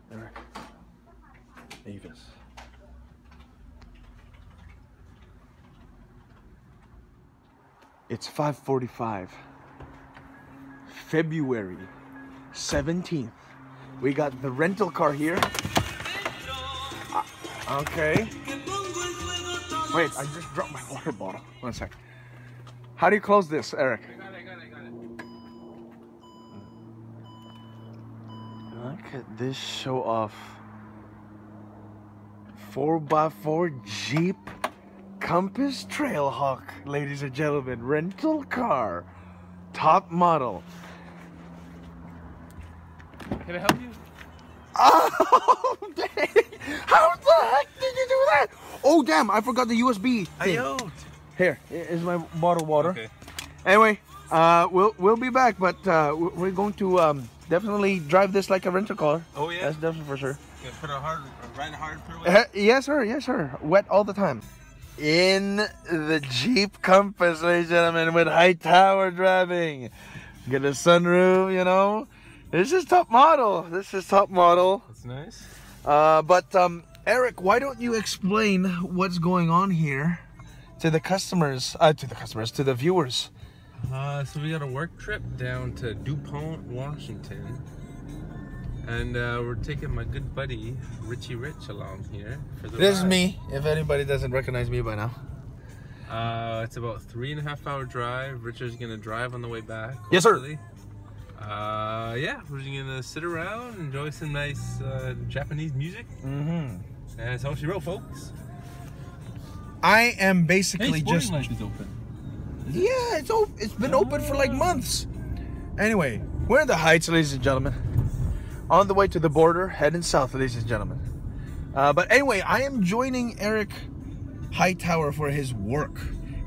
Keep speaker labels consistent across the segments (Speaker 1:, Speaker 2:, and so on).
Speaker 1: Eric. Avis. It's 5:45. February 17th. We got the rental car here. Okay. Wait, I just dropped my water bottle. One sec. How do you close this, Eric?
Speaker 2: I got it.
Speaker 1: Look at this show off. 4x4 Jeep Compass Trailhawk, ladies and gentlemen. Rental car. Top model.
Speaker 2: Can I help you?
Speaker 1: Oh, dang. How the heck did you do that? Oh, damn, I forgot the USB thing. Here is my bottle of water.
Speaker 2: Okay.
Speaker 1: Anyway, we'll be back, but we're going to definitely drive this like a rental car.
Speaker 2: Oh, yeah?
Speaker 1: That's definitely for sure.
Speaker 2: Yeah, ride hard, put away.
Speaker 1: Yes, sir. Wet all the time. In the Jeep Compass, ladies and gentlemen, with Hightower driving. Get a sunroof, you know. This is top model.
Speaker 2: That's nice.
Speaker 1: But Eric, why don't you explain what's going on here to the customers, to the viewers?
Speaker 2: So we got a work trip down to DuPont, Washington. And we're taking my good buddy, Richie Rich, along here. For the
Speaker 1: This is
Speaker 2: ride.
Speaker 1: me, if anybody doesn't recognize me by now.
Speaker 2: It's about 3.5 hour drive. Richard's gonna drive on the way back.
Speaker 1: Yes, sir.
Speaker 2: Hopefully. Yeah, we're just gonna sit around, enjoy some nice Japanese music.
Speaker 1: Mm-hmm.
Speaker 2: And that's all she wrote, folks.
Speaker 1: I am basically just...
Speaker 2: Life is open.
Speaker 1: Yeah, it's been open for like months. Anyway, we're in the Heights, ladies and gentlemen. On the way to the border, heading south, ladies and gentlemen. But anyway, I am joining Eric Hightower for his work.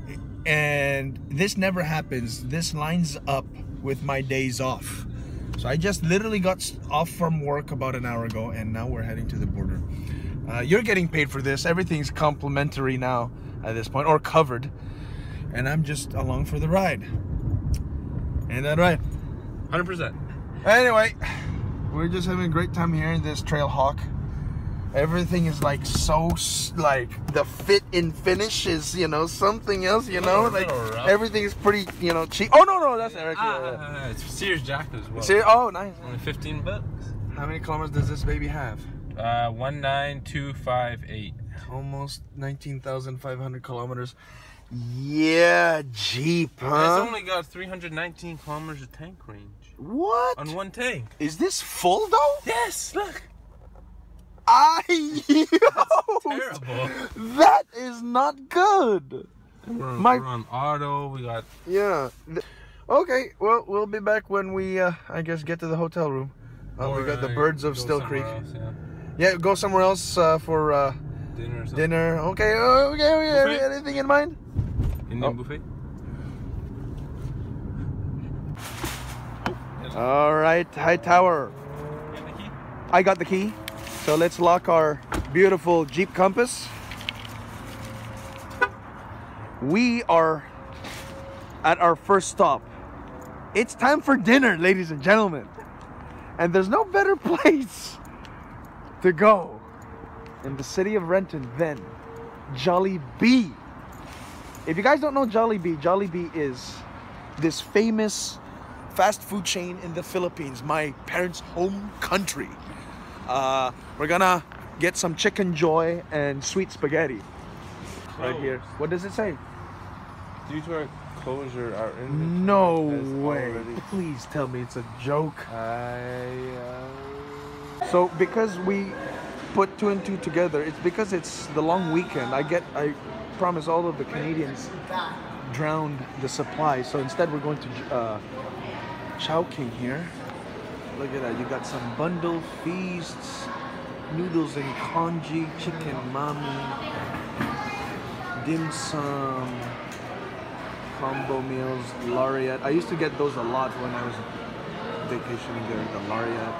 Speaker 1: And this never happens. This lines up with my days off. So I just literally got off from work about an hour ago, and now we're heading to the border. You're getting paid for this. Everything's complimentary now at this point, or covered. And I'm just along for the ride. Ain't that right?
Speaker 2: 100%.
Speaker 1: Anyway, we're just having a great time here in this Trailhawk. Everything is like like the fit and finish is, you know, something else, you know, like everything is pretty, you know, cheap. Oh no, that's Eric.
Speaker 2: It's Sears jacket as well.
Speaker 1: Oh, nice.
Speaker 2: Only 15 bucks.
Speaker 1: How many kilometers does this baby have?
Speaker 2: 19258.
Speaker 1: Almost 19,500 kilometers. Yeah, Jeep, huh?
Speaker 2: It's only got 319 kilometers of tank range.
Speaker 1: What?
Speaker 2: On one tank.
Speaker 1: Is this full though?
Speaker 2: Yes, look.
Speaker 1: Terrible. That is not good.
Speaker 2: We're on auto. We got.
Speaker 1: Yeah. Okay. Well, we'll be back when we, I guess, get to the hotel room. We got the Birds of Still Creek.
Speaker 2: Else,
Speaker 1: yeah. Go somewhere else for
Speaker 2: dinner. Or something.
Speaker 1: Dinner. Okay. Okay. Anything in mind?
Speaker 2: Indian buffet.
Speaker 1: All right, Hightower.
Speaker 2: You have the key?
Speaker 1: I got the key. So let's lock our beautiful Jeep Compass. We are at our first stop. It's time for dinner, ladies and gentlemen. And there's no better place to go in the city of Renton than Jollibee. If you guys don't know Jollibee, Jollibee is this famous fast food chain in the Philippines, my parents' home country. We're gonna get some chicken joy and sweet spaghetti right here. What does it say?
Speaker 2: Due to our closure, our inventory
Speaker 1: No
Speaker 2: has
Speaker 1: way.
Speaker 2: already-
Speaker 1: Please tell me it's a joke. So because we put two and two together, it's because it's the long weekend. I promise all of the Canadians drowned the supply. So instead we're going to Chowking here. Look at that. You got some bundle feasts, noodles and congee, chicken mami, dim sum, combo meals, Laureate. I used to get those a lot when I was vacationing there at the Laureate.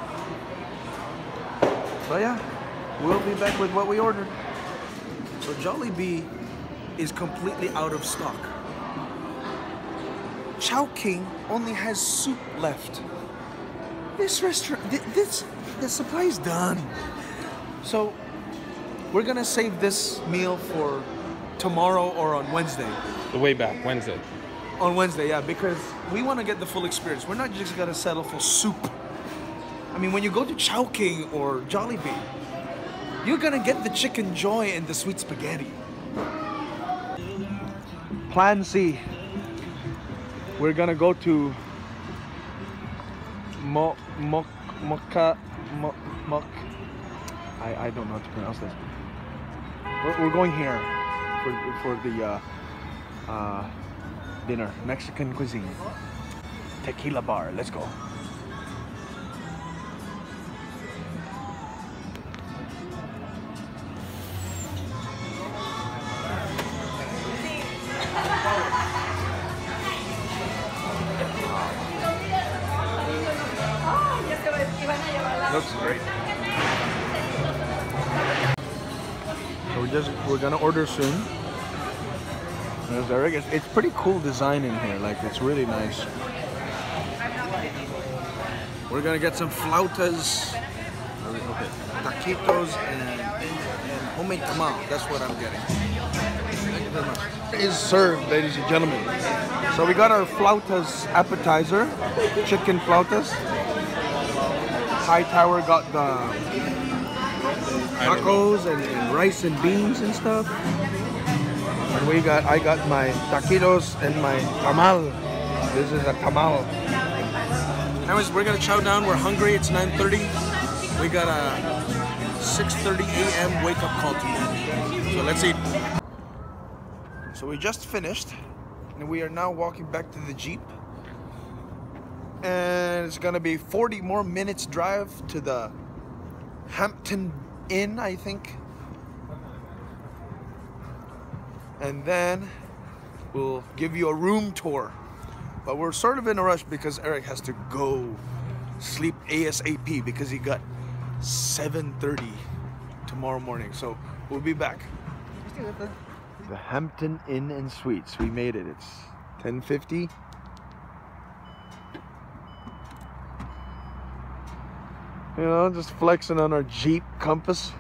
Speaker 1: So yeah, we'll be back with what we ordered. So Jollibee is completely out of stock. Chowking only has soup left. this restaurant, the supply is done. So we're gonna save this meal for tomorrow or on Wednesday.
Speaker 2: The way back, Wednesday.
Speaker 1: On Wednesday, yeah, because we want to get the full experience. We're not just gonna settle for soup. I mean, when you go to Chowking or Jollibee, you're gonna get the chicken joy and the sweet spaghetti. Plan C. We're gonna go to I don't know how to pronounce this. We're going here for the dinner, Mexican cuisine, tequila bar. Let's go. Looks great. So we're gonna order soon. There's Eric. It's pretty cool design in here. Like, it's really nice. We're gonna get some flautas, taquitos, and homemade tamal. That's what I'm getting. Thank you very much. It is served, ladies and gentlemen. So we got our flautas appetizer, chicken flautas. Hightower got the tacos and rice and beans and stuff. And I got my taquitos and my tamal. This is a tamal. Anyways, we're gonna chow down. We're hungry. It's 9:30. We got a 6:30 a.m. wake up call to do. So let's eat. So we just finished, and we are now walking back to the Jeep. And it's gonna be 40 more minutes drive to the Hampton Inn, I think. And then we'll give you a room tour. But we're sort of in a rush because Eric has to go sleep ASAP because he got 7:30 tomorrow morning. So we'll be back. The Hampton Inn and Suites. We made it. It's 10:50. You know, just flexing on our Jeep Compass.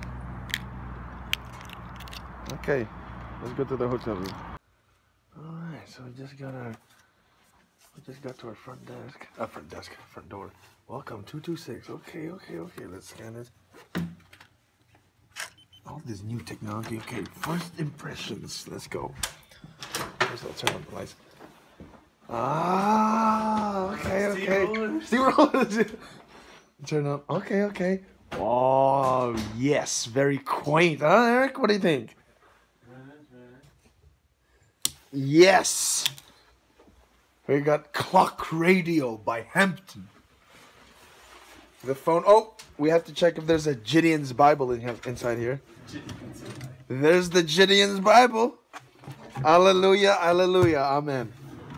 Speaker 1: Okay, let's go to the hotel room. Alright, so we just got to our front desk. Front door. Welcome, 226. Okay, let's scan it. All this new technology. Okay, first impressions. Let's go. First, I'll turn on the lights. Ah, okay. Steve Turn on. Okay. Oh, yes. Very quaint, huh, Eric? What do you think? Yes. We got Clock Radio by Hampton. The phone. Oh, we have to check if there's a Gideon's Bible inside here. There's the Gideon's Bible. Hallelujah, hallelujah, amen.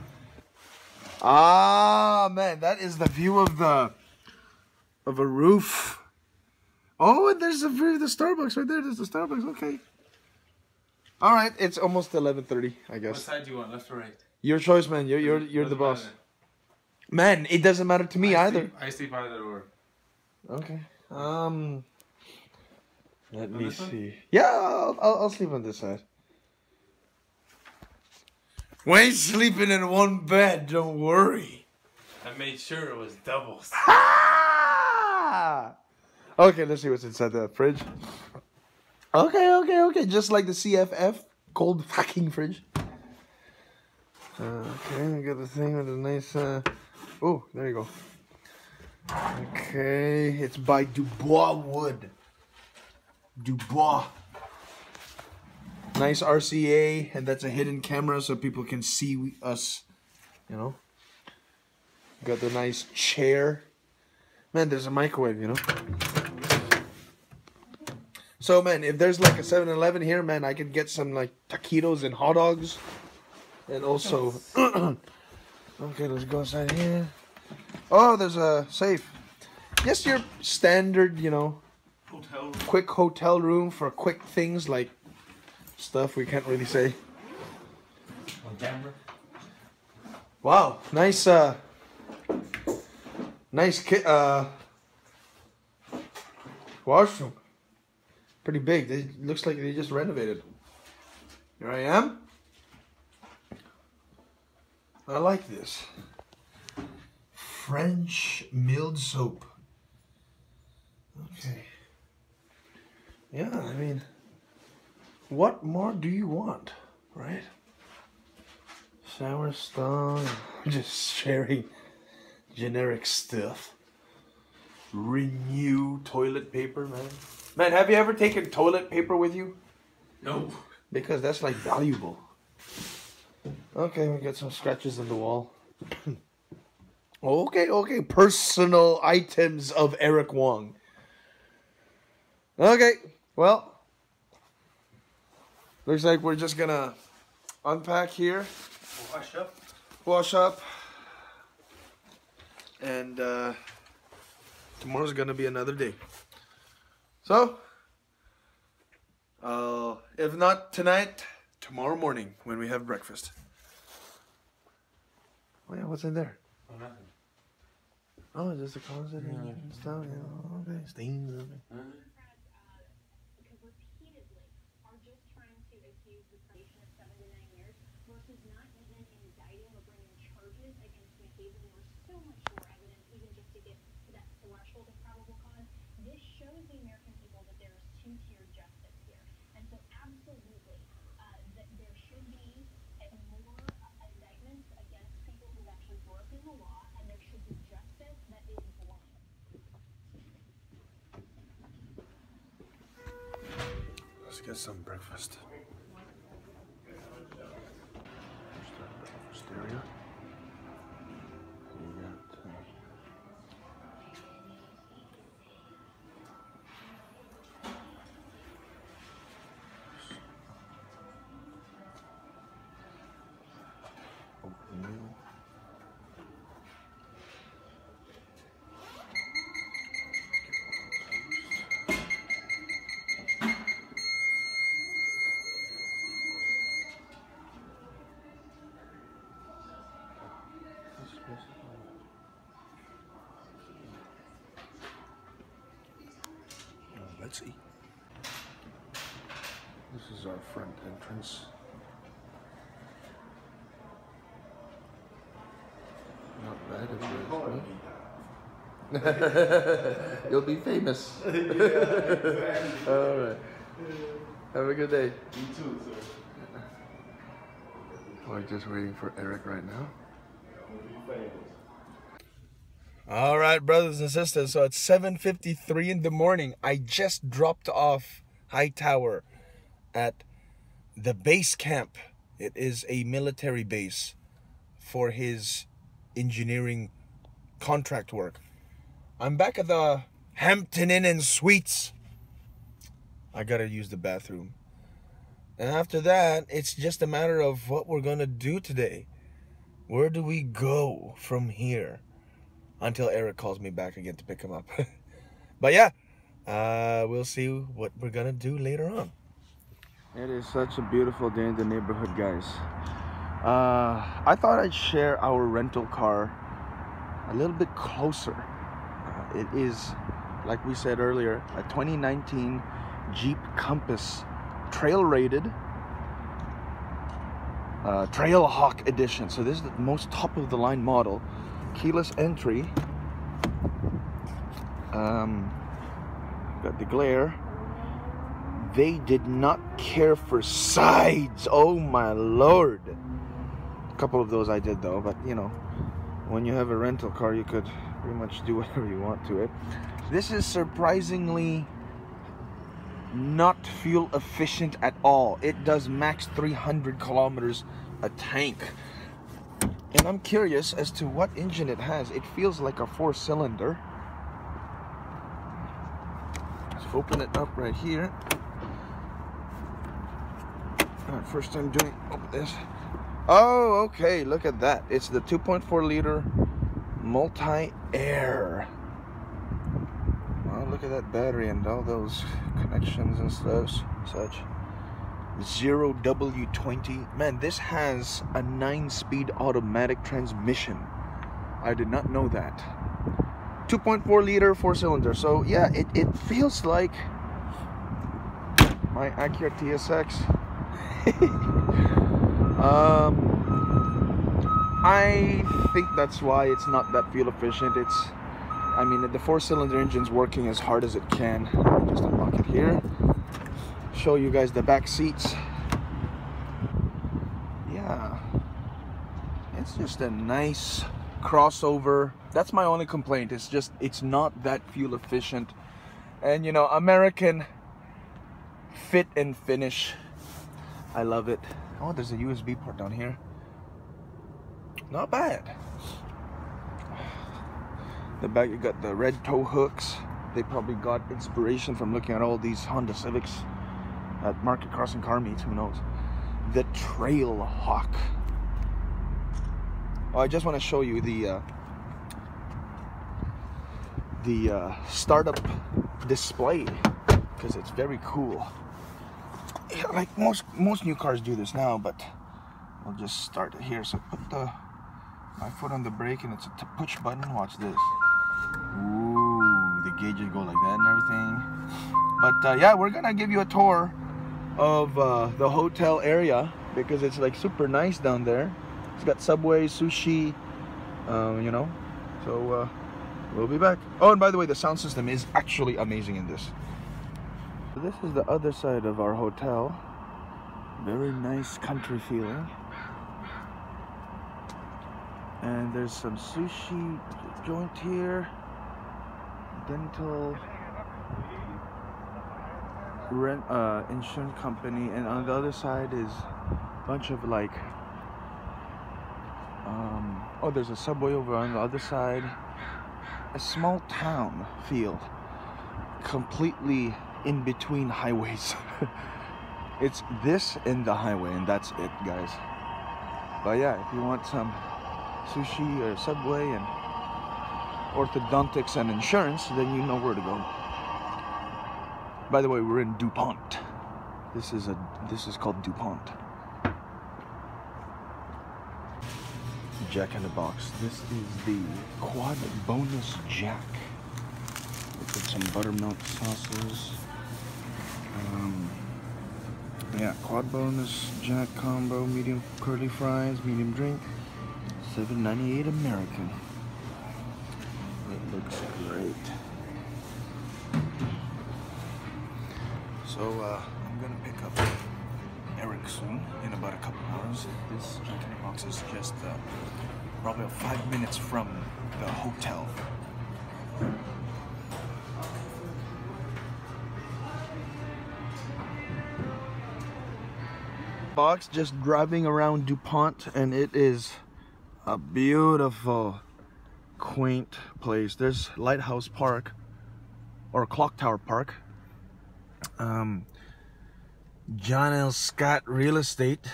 Speaker 1: Ah, man, that is the view of a roof. Oh, and there's the view of the Starbucks right there. There's the Starbucks. Okay. All right, it's almost 11:30, I guess.
Speaker 2: What side do you want, left or right?
Speaker 1: Your choice, man. You're the boss. Man, it doesn't matter to me either.
Speaker 2: I sleep either or.
Speaker 1: Okay. Let me see. Yeah, I'll sleep on this side. We ain't sleeping in one bed. Don't worry.
Speaker 2: I made sure it was doubles.
Speaker 1: Okay, let's see what's inside the fridge. Okay. Just like the CFF, cold fucking fridge. Okay, I got the thing with a nice. Oh, there you go. Okay, it's by Dubois wood. Dubois. Nice RCA, and that's a hidden camera so people can see us. You know. Got the nice chair. Man, there's a microwave, you know. So, man, if there's like a 7-Eleven here, man, I could get some like taquitos and hot dogs. And also... Okay, let's go inside here. Oh, there's a safe. Just your standard, you know, quick hotel room for quick things like stuff we can't really say.
Speaker 2: On camera.
Speaker 1: Wow, nice Nice washroom. Pretty big. It looks like they just renovated. Here I am. I like this. French milled soap. Okay. Yeah, I mean, what more do you want, right? Shower stall, just sharing generic stuff. Renew toilet paper, man. Man, have you ever taken toilet paper with you?
Speaker 2: No.
Speaker 1: Because that's like valuable. Okay, we got some scratches on the wall. Okay. Personal items of Eric Wong. Okay, well, looks like we're just gonna unpack here. Wash up. And tomorrow's gonna be another day. So, if not tonight, tomorrow morning when we have breakfast. Oh yeah, what's in there?
Speaker 2: Oh, nothing.
Speaker 1: Oh, just a closet and stuff. Yeah, okay, stains. Okay.
Speaker 3: Because repeatedly are just trying to accuse the probation of 7 to 9 years versus not even indicting or bringing charges against McCabe. And there was so much more evidence, even just to get to that threshold of probable cause. This shows the American people that there is two-tier justice here. And so absolutely, that there should be more indictments against people who actually broken the law, and there should be justice that is blind.
Speaker 1: Let's get some breakfast. Stereo. We got oatmeal. Let's see. This is our front entrance. Not bad, everybody's You'll be famous.
Speaker 2: Yeah, exactly.
Speaker 1: All right. Have a good day.
Speaker 2: You too, sir.
Speaker 1: We're just waiting for Eric right now.
Speaker 2: You'll be famous.
Speaker 1: All right, brothers and sisters. So it's 7:53 in the morning. I just dropped off Hightower at the base camp. It is a military base for his engineering contract work. I'm back at the Hampton Inn and Suites. I gotta use the bathroom. And after that, it's just a matter of what we're gonna do today. Where do we go from here? Until Eric calls me back again to pick him up. But yeah, we'll see what we're gonna do later on. It is such a beautiful day in the neighborhood, guys. I thought I'd share our rental car a little bit closer. It is, like we said earlier, a 2019 Jeep Compass trail rated Trailhawk edition. So this is the most top of the line model. Keyless entry. Got the glare. They did not care for sides. Oh my lord. A couple of those I did though, but you know, when you have a rental car, you could pretty much do whatever you want to it. This is surprisingly not fuel efficient at all. It does max 300 kilometers a tank. And I'm curious as to what engine it has. It feels like a 4-cylinder. Let's open it up right here. Alright, first time doing this. Oh, okay, look at that. It's the 2.4 liter multi-air. Oh, look at that battery and all those connections and stuff, such. 0W20. Man, this has a 9-speed automatic transmission. I did not know that. 2.4 liter 4-cylinder. So yeah, it feels like my Acura TSX. I think that's why it's not that fuel efficient. I mean, the 4-cylinder engine's working as hard as it can. Let me just unlock it here. Show you guys the back seats. Yeah, it's just a nice crossover. That's my only complaint. It's not that fuel efficient. And you know, American fit and finish, I love it. Oh, there's a USB port down here. Not bad. The back, you got the red tow hooks. They probably got inspiration from looking at all these Honda Civics at Market Crossing Car Meets, who knows. The Trail Hawk. Oh, I just want to show you the startup display, because it's very cool. Yeah, like most new cars do this now, but I'll just start it here. So put my foot on the brake, and it's a push button. Watch this. Ooh, the gauges go like that and everything. But yeah, we're gonna give you a tour of the hotel area, because it's like super nice down there. It's got Subway, sushi, you know. So we'll be back. Oh, and by the way, the sound system is actually amazing in this. This is the other side of our hotel. Very nice country feeling. And there's some sushi joint here. Dental rent insurance company, and on the other side is a bunch of like oh, there's a Subway over on the other side. A small town feel, completely in between highways. It's this and the highway, and that's it, guys. But yeah, if you want some sushi or Subway and orthodontics and insurance, then you know where to go. By the way, we're in DuPont. This is called DuPont. Jack in the Box. This is the quad bonus jack. With some buttermilk sauces. Yeah, quad bonus jack combo, medium curly fries, medium drink, $7.98 American. It looks great. So I'm gonna pick up Eric soon, in about a couple hours. This Jack in the Box is just probably 5 minutes from the hotel. Box, just driving around DuPont, and it is a beautiful, quaint place. There's Lighthouse Park, or Clock Tower Park. John L. Scott Real Estate.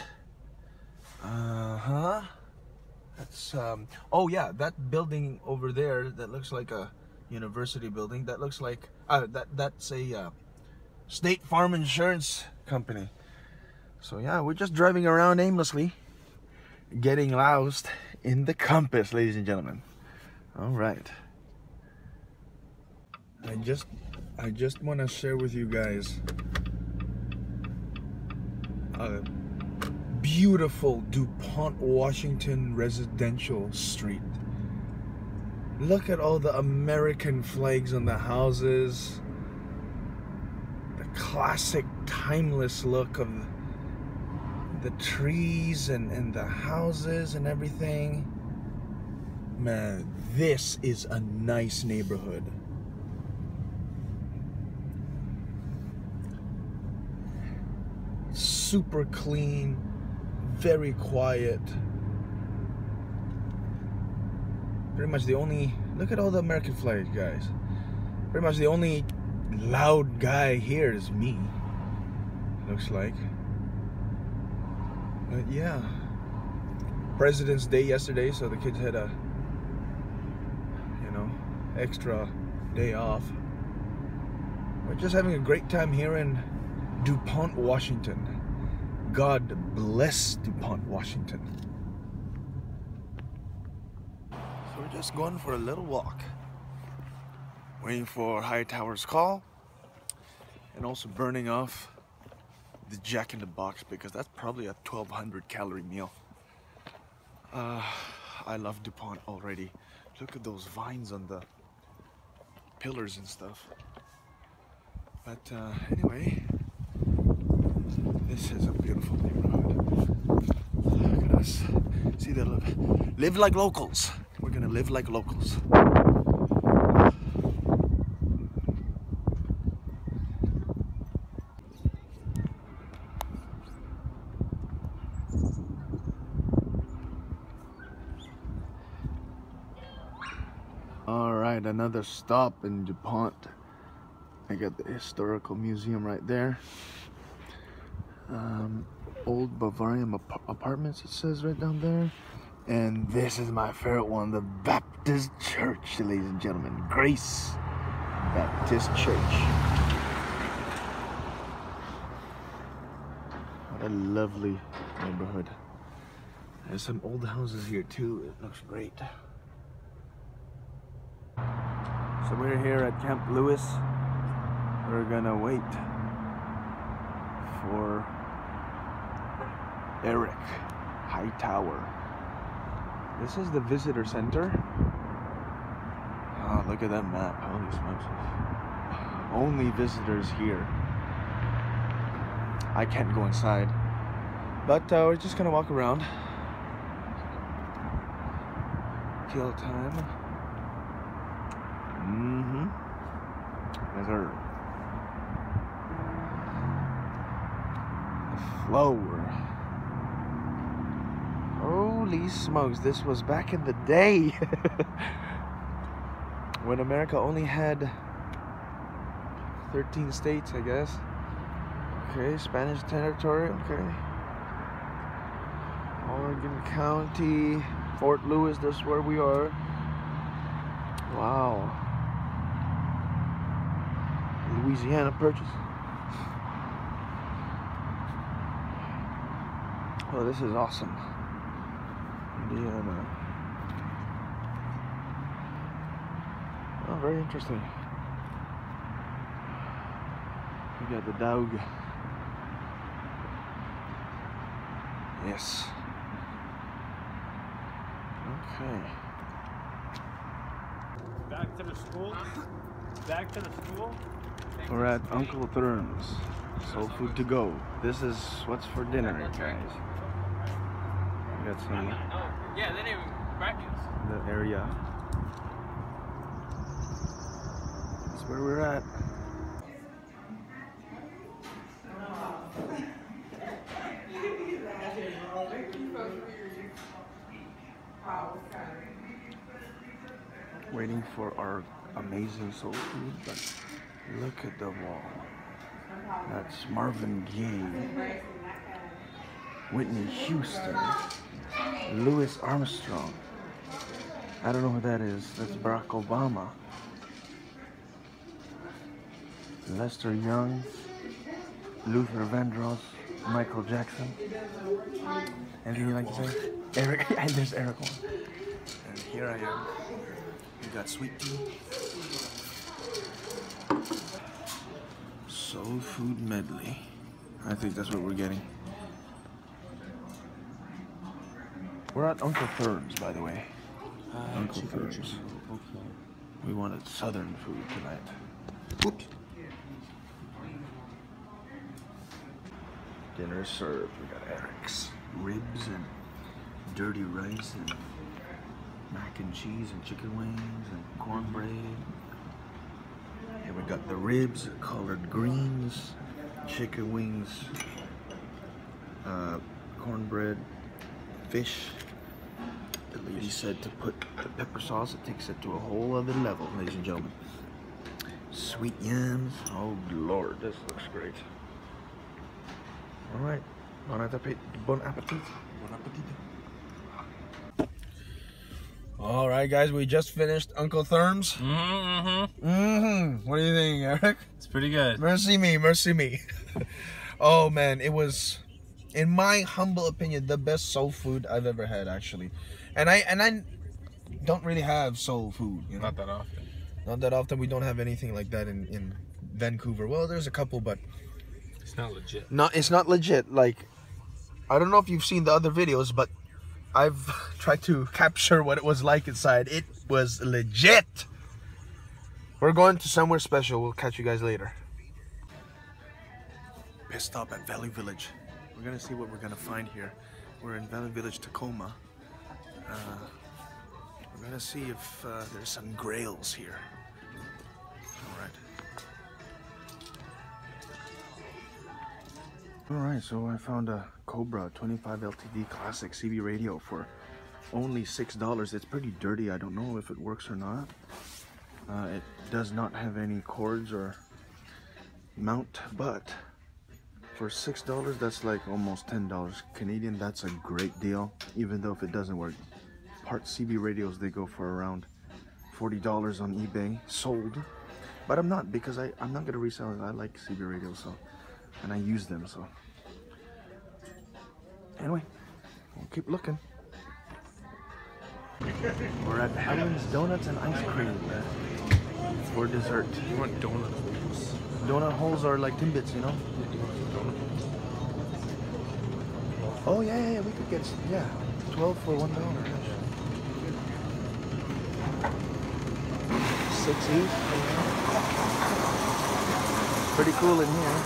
Speaker 1: That's oh yeah, that building over there that looks like a university building. That looks like that's a State Farm Insurance Company. So yeah, we're just driving around aimlessly, getting lost in the compass, ladies and gentlemen. All right. I just want to share with you guys a beautiful DuPont, Washington residential street. Look at all the American flags on the houses. The classic, timeless look of the trees and the houses and everything. Man, this is a nice neighborhood. Super clean, very quiet. Pretty much the only, look at all the American flags, guys. Pretty much the only loud guy here is me, looks like. But yeah, President's Day yesterday, so the kids had a, you know, extra day off. We're just having a great time here in DuPont, Washington. God bless DuPont, Washington. So we're just going for a little walk. Waiting for Hightower's call. And also burning off the Jack in the Box because that's probably a 1,200 calorie meal. I love DuPont already. Look at those vines on the pillars and stuff. But anyway, this is a beautiful neighborhood. Look at us. See, they live like locals. We're gonna live like locals. All right, another stop in DuPont. I got the historical museum right there. Old Bavarian apartments, it says right down there. And this is my favorite one, the Baptist Church, ladies and gentlemen. Grace Baptist Church. What a lovely neighborhood. There's some old houses here too. It looks great. So we're here at Camp Lewis. We're gonna wait for Eric Hightower. This is the visitor center. Oh, look at that map. Holy smokes. Only visitors here. I can't go inside. But we're just gonna walk around. Kill time. Yes, sir. The flower. Holy smokes, this was back in the day. When America only had 13 states, I guess. Okay, Spanish territory, okay. Oregon County, Fort Lewis, that's where we are. Wow. Louisiana Purchase. Oh, this is awesome. Indiana. Oh, very interesting. We got the dog. Yes. Okay.
Speaker 4: Back to the school. Back to the school.
Speaker 1: We're at Uncle Thurm's. Soul food to go. This is what's for dinner, guys. We got some.
Speaker 4: Yeah, they didn't practice.
Speaker 1: The area. That's where we're at. Waiting for our amazing soul food, but look at the wall. That's Marvin Gaye, Whitney Houston, Louis Armstrong. I don't know who that is. That's Barack Obama. Lester Young, Luther Vandross, Michael Jackson. Anything you like to say? Eric, and there's Eric. And here I am. We got sweet tea. Soul food medley. I think that's what we're getting. We're at Uncle Thurm's, by the way. Uncle Thurm's. Okay. We wanted southern food tonight. Oops. Dinner served. We got Eric's ribs and dirty rice and mac and cheese and chicken wings and cornbread. And we got the ribs, collard greens, chicken wings, cornbread, fish. The lady said to put the pepper sauce, it takes it to a whole other level, ladies and gentlemen. Sweet yams. Oh Lord, this looks great. All right, bon appetit. Bon appetit. Bon appetit. All right, guys, we just finished Uncle Thurm's. What do you think, Eric?
Speaker 2: It's pretty good.
Speaker 1: Mercy me, mercy me. Oh man, it was, in my humble opinion, the best soul food I've ever had, actually. And I don't really have soul food, you know?
Speaker 2: Not that often.
Speaker 1: Not that often. We don't have anything like that in Vancouver. Well, there's a couple, but
Speaker 2: It's not legit.
Speaker 1: it's not legit. Like, I don't know if you've seen the other videos, but I've tried to capture what it was like inside. It was legit. We're going to somewhere special. We'll catch you guys later. Pit stop at Valley Village. We're gonna see what we're gonna find here. We're in Valley Village, Tacoma. We're gonna see if there's some grails here. Alright, so I found a Cobra 25 LTD Classic CB radio for only $6. It's pretty dirty. I don't know if it works or not. It does not have any cords or mount, but for $6, that's like almost $10 Canadian. That's a great deal, even though if it doesn't work. Part CB radios, they go for around $40 on eBay, sold. But I'm not, because I'm not gonna resell it. I like CB radios, so, and I use them, so. Anyway, we'll keep looking. We're at Helen's Donuts and Ice Cream for dessert.
Speaker 2: You want donut holes?
Speaker 1: Donut holes are like Timbits, you know? Oh yeah, we could get, 12 for $1. 6 each. Pretty cool in here.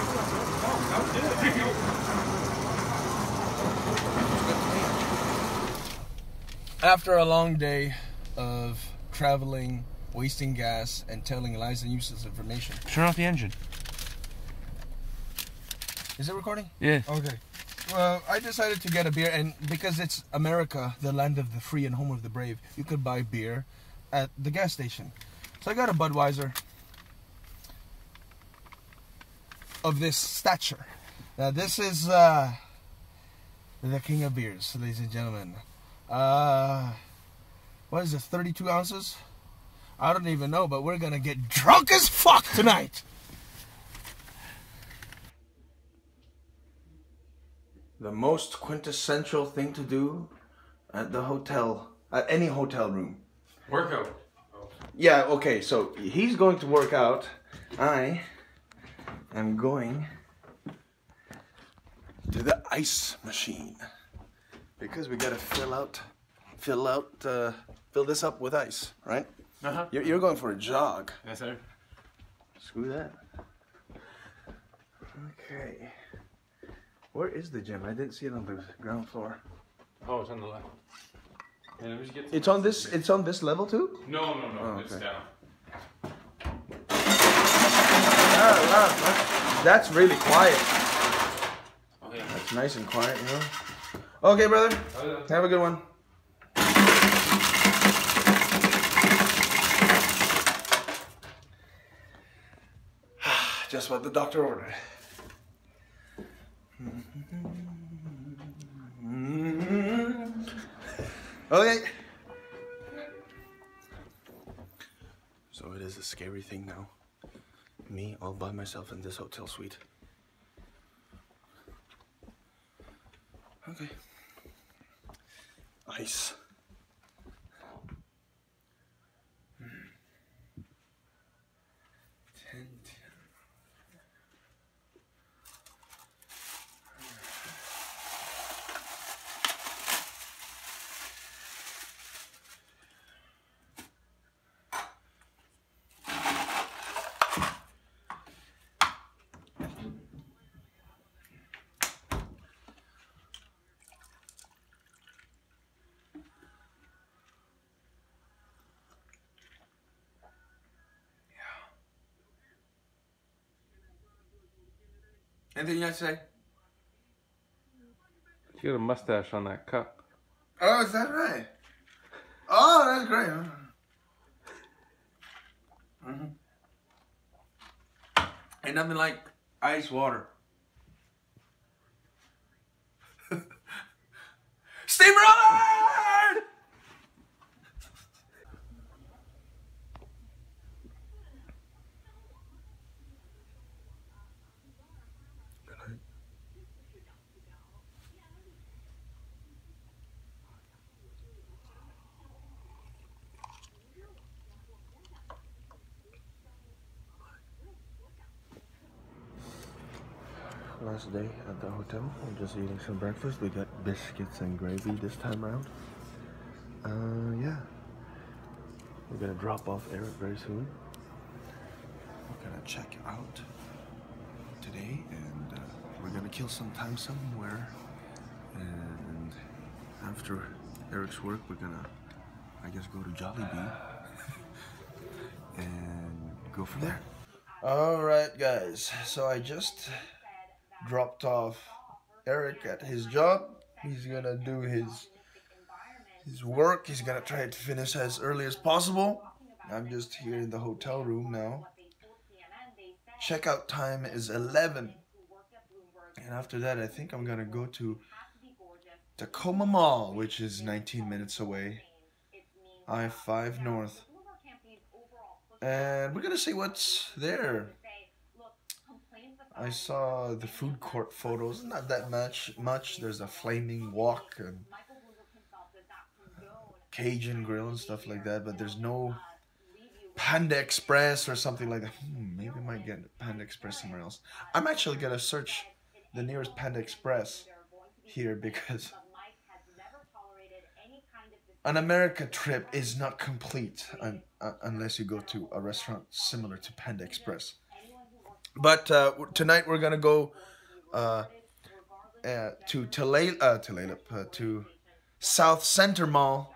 Speaker 1: After a long day of traveling, wasting gas, and telling lies and useless information.
Speaker 2: Turn off the engine.
Speaker 1: Is it recording?
Speaker 2: Yeah.
Speaker 1: Okay. Well, I decided to get a beer, and because it's America, the land of the free and home of the brave, you could buy beer at the gas station. So I got a Budweiser of this stature. Now this is the king of beers, ladies and gentlemen. What is it, 32 ounces? I don't even know, but we're gonna get drunk as fuck tonight. The most quintessential thing to do at the hotel, at any hotel room.
Speaker 2: Workout.
Speaker 1: Yeah, okay, so he's going to work out. I am going to the ice machine because we gotta fill this up with ice, right?
Speaker 2: Uh-huh.
Speaker 1: You're going for a jog.
Speaker 2: Yes, sir.
Speaker 1: Screw that. Okay. Where is the gym? I didn't see it on the ground floor.
Speaker 2: Oh, it's on the left. Yeah, let me just get
Speaker 1: It's on this. It's on this level too.
Speaker 2: No.
Speaker 1: Oh,
Speaker 2: It's
Speaker 1: okay.
Speaker 2: down.
Speaker 1: That's really quiet.
Speaker 2: Okay.
Speaker 1: That's nice and quiet, you know. Okay, brother. Have a good one. Just what the doctor ordered. Okay. So it is a scary thing now. Me all by myself in this hotel suite. Okay. Ice. Anything you have to say?
Speaker 2: You got a mustache on that cup.
Speaker 1: Oh, is that right? Oh, that's great. Ain't nothing like ice water. Steamroller! Last day at the hotel. I'm just eating some breakfast. We got biscuits and gravy this time around. Yeah. We're gonna drop off Eric very soon. We're gonna check out today, and we're gonna kill some time somewhere. And after Eric's work, we're gonna, I guess, go to Jollibee and go from there. All right, guys. So I just dropped off Eric at his job. He's gonna do his work. He's gonna try to finish as early as possible. I'm just here in the hotel room now. Checkout time is 11, and after that I think I'm gonna go to Tacoma Mall, which is 19 minutes away, I-5 North, and we're gonna see what's there. I saw the food court photos, not that much. There's a flaming wok and Cajun grill and stuff like that, but there's no Panda Express or something like that. Maybe I might get Panda Express somewhere else. I'm actually gonna search the nearest Panda Express here, because an America trip is not complete unless you go to a restaurant similar to Panda Express. But tonight we're gonna go to South Center Mall,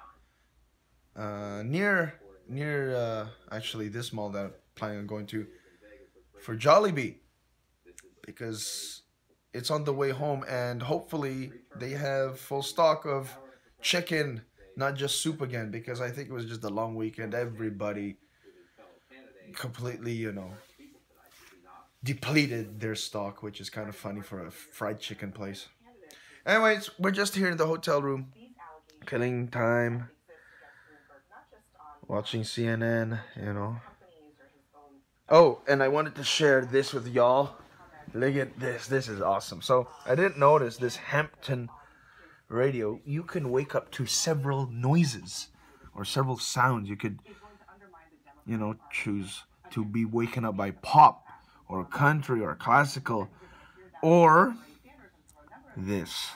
Speaker 1: near actually this mall that I'm planning on going to for Jollibee, because it's on the way home, and hopefully they have full stock of chicken, not just soup again, because I think it was just a long weekend. Everybody completely, you know, depleted their stock, which is kind of funny for a fried chicken place. Anyways, we're just here in the hotel room, killing time, watching CNN, you know. Oh, and I wanted to share this with y'all. Look at this. This is awesome. So I didn't notice this Hampton radio. You can wake up to several noises or several sounds. You could, you know, choose to be waken up by pop or country or classical, or this.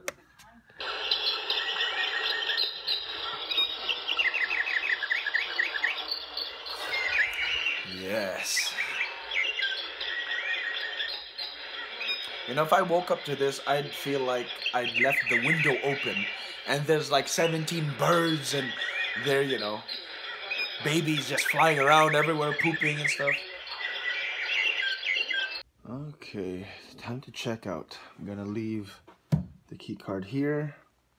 Speaker 1: Yes. You know, if I woke up to this, I'd feel like I'd left the window open and there's like 17 birds and they're, you know, babies just flying around everywhere, pooping and stuff. Okay, time to check out. I'm gonna leave the key card here.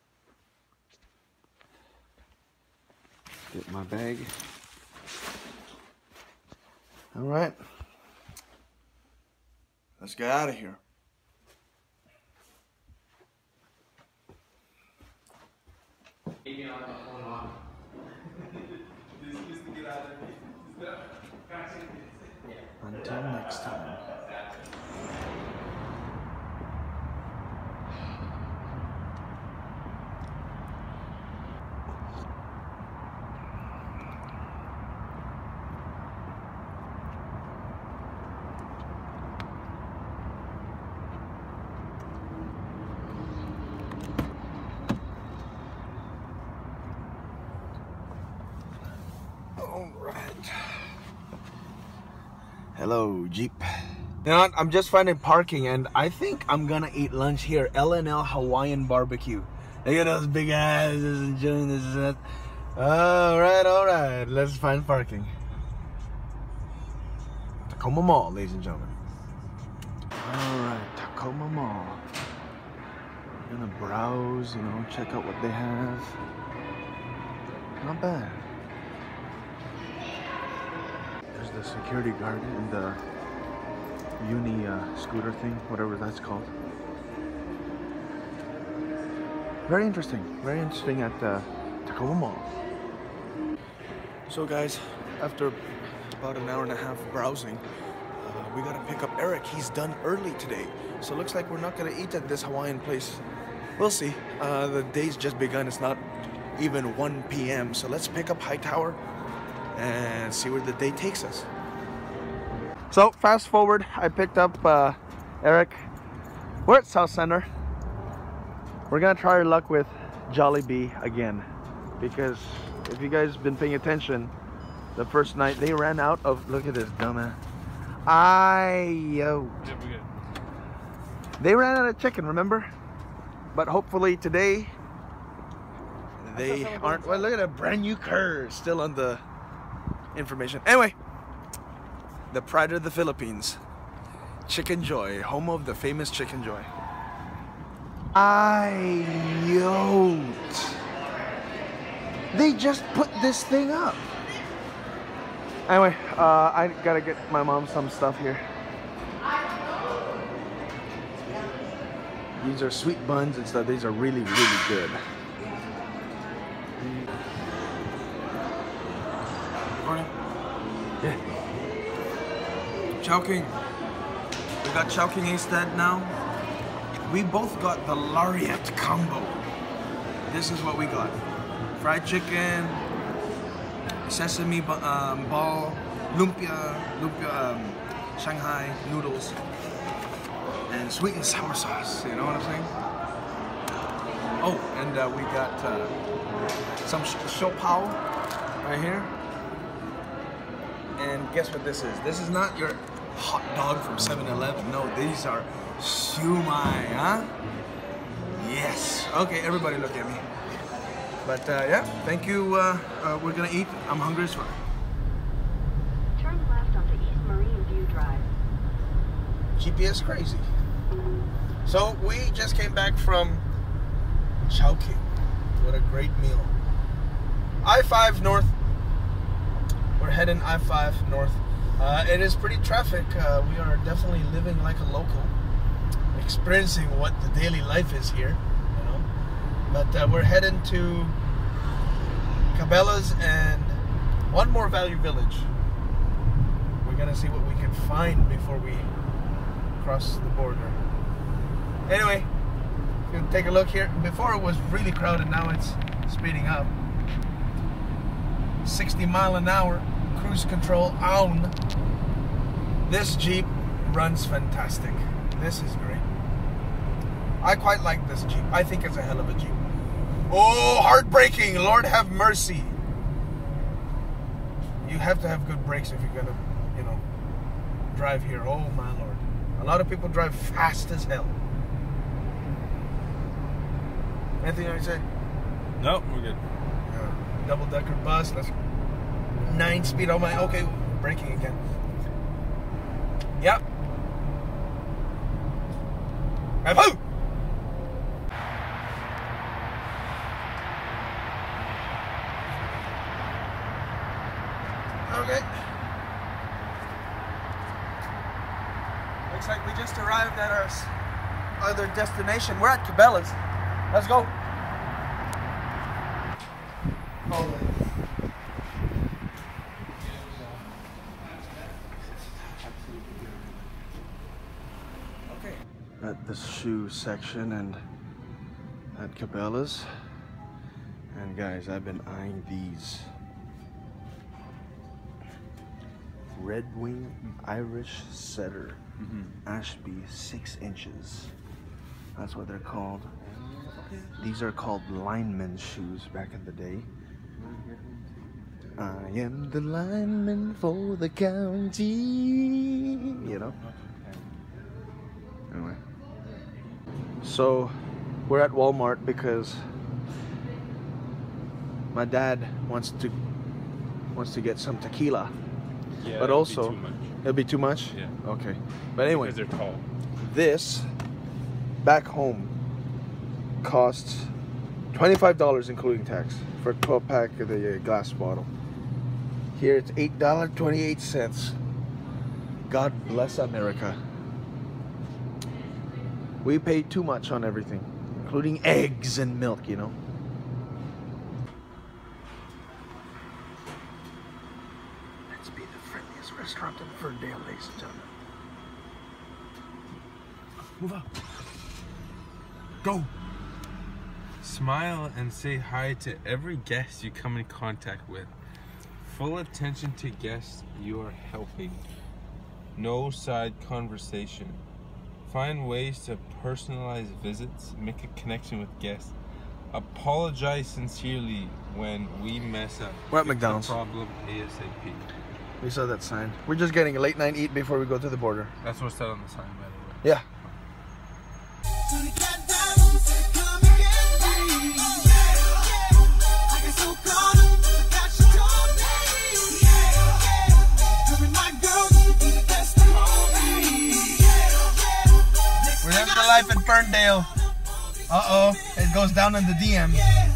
Speaker 1: Get my bag. All right, let's get out of here. Until next time. Hello, Jeep. You know what? I'm just finding parking, and I think I'm gonna eat lunch here. L&L Hawaiian Barbecue. Look at those big eyes, just enjoying this. All right. Let's find parking. Tacoma Mall, ladies and gentlemen. All right, Tacoma Mall. I'm gonna browse, you know, check out what they have. Not bad. There's the security guard and the uni scooter thing, whatever that's called. Very interesting at Tacoma Mall. So guys, after about an hour and a half browsing, we gotta pick up Eric. He's done early today, so it looks like we're not gonna eat at this Hawaiian place. We'll see. The day's just begun. It's not even 1 p.m. So let's pick up Hightower and see where the day takes us. So fast forward, I picked up Eric We're at South Center. We're gonna try our luck with Jollibee again, because if you guys been paying attention, the first night they ran out of, look at this dumbass. They ran out of chicken, remember? But hopefully today they aren't. Well, look at that brand new car still on the information. Anyway, the pride of the Philippines, Chicken Joy, home of the famous Chicken Joy. They just put this thing up. Anyway, I gotta get my mom some stuff here. These are sweet buns and stuff. These are really, really good. Morning. Yeah. Chowking. We got Chowking instead now. We both got the Lariat combo. This is what we got. Fried chicken, sesame ball, lumpia, Shanghai noodles, and sweet and sour sauce. You know what I'm saying? Oh, and we got some shopao right here. And guess what this is? This is not your hot dog from 7-Eleven. No, these are siumai, huh? Yes. Okay, everybody look at me. But yeah, thank you. We're gonna eat. I'm hungry as fuck.
Speaker 3: Turn left onto East Marine View Drive.
Speaker 1: GPS crazy. So we just came back from Chowking. What a great meal. I-5 north. We're heading I-5 north. It is pretty traffic. We are definitely living like a local, experiencing what the daily life is here, you know. But we're heading to Cabela's and one more value village. We're gonna see what we can find before we cross the border. Anyway, you can take a look here. Before it was really crowded, now it's speeding up. 60 mile an hour, cruise control on. This Jeep runs fantastic. This is great. I quite like this Jeep. I think it's a hell of a Jeep. Oh, heartbreaking. Lord have mercy. You have to have good brakes if you're gonna, you know, drive here. Oh my Lord. A lot of people drive fast as hell. Anything I say?
Speaker 2: Nope, we're good.
Speaker 1: Double-decker bus. That's 9-speed. Oh my. Okay, braking again. Yep. Boo! Okay. Looks like we just arrived at our other destination. We're at Cabela's. Let's go. Okay. At the shoe section and at Cabela's. And guys, I've been eyeing these. Red Wing Irish Setter. Ashby 6 inches. That's what they're called. These are called lineman shoes back in the day. I am the lineman for the county. You know? Anyway. So, we're at Walmart because my dad wants to get some tequila.
Speaker 2: Yeah,
Speaker 1: but also, it'll be too much?
Speaker 2: Yeah.
Speaker 1: Okay. But anyway,
Speaker 2: because they're tall.
Speaker 1: This back home costs $25 including tax for a 12-pack of the glass bottle. Here it's $8.28. God bless America. We pay too much on everything, including eggs and milk, you know. Let's be the friendliest restaurant in Ferndale, ladies and gentlemen. Move up. Go.
Speaker 2: Smile and say hi to every guest you come in contact with. Full attention to guests you are helping. No side conversation. Find ways to personalize visits, make a connection with guests. Apologize sincerely when we mess up.
Speaker 1: We're at
Speaker 2: Fix the
Speaker 1: McDonald's.
Speaker 2: problem ASAP.
Speaker 1: We saw that sign. We're just getting a late night eat before we go to the border.
Speaker 2: That's what's said on the sign, by the way.
Speaker 1: Yeah. We're living the life in Ferndale. Uh-oh, it goes down in the DM.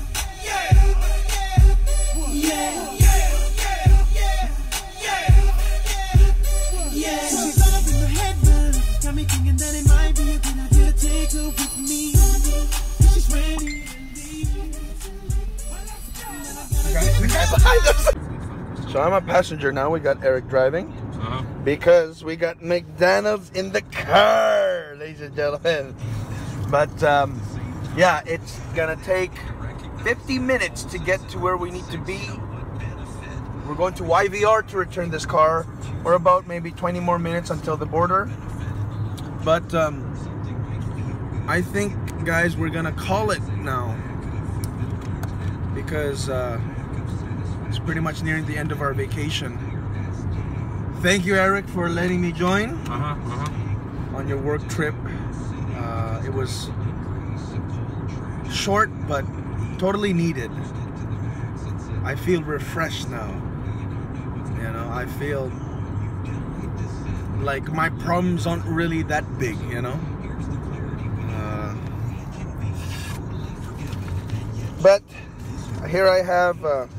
Speaker 1: The guy behind us. So I'm a passenger now. We got Eric driving because we got McDonald's in the car, ladies and gentlemen. But yeah, it's gonna take 50 minutes to get to where we need to be. We're going to YVR to return this car. We're about maybe 20 more minutes until the border. But I think, guys, we're gonna call it now because it's pretty much nearing the end of our vacation. Thank you, Eric, for letting me join on your work trip. It was short but totally needed. I feel refreshed now. You know, I feel like my problems aren't really that big, you know. But here I have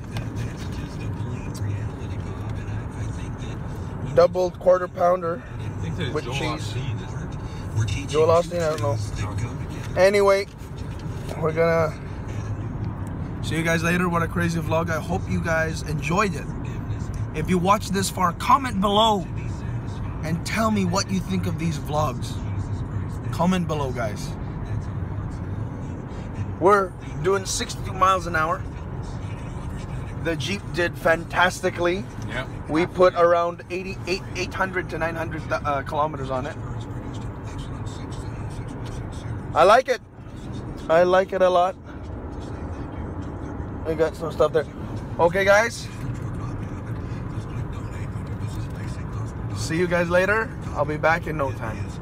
Speaker 1: double quarter pounder with cheese. Joel Austin, I don't know. Anyway, we're gonna see you guys later. What a crazy vlog. I hope you guys enjoyed it. If you watched this far, comment below and tell me what you think of these vlogs. Comment below, guys. We're doing 62 miles an hour. The Jeep did fantastically.
Speaker 2: Yeah.
Speaker 1: We put around 800 to 900 kilometers on it. I like it. I like it a lot. I got some stuff there. Okay, guys. See you guys later. I'll be back in no time.